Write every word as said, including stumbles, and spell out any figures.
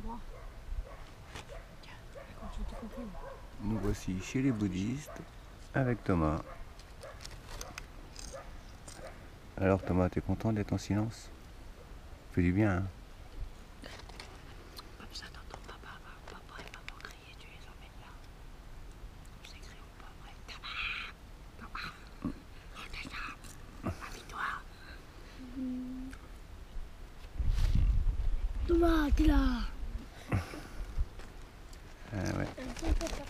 moi. Tiens, raconte, je t'ai compris. Nous voici chez les bouddhistes avec Thomas. Alors Thomas, t'es content d'être en silence? Fait du bien, hein? Comme ça, t'entends papa, papa et maman crier, tu les emmènes là. On s'écrit au pas vrai. Thomas, Thomas, rentre ça, habille-toi. Thomas, t'es là. Ah ouais.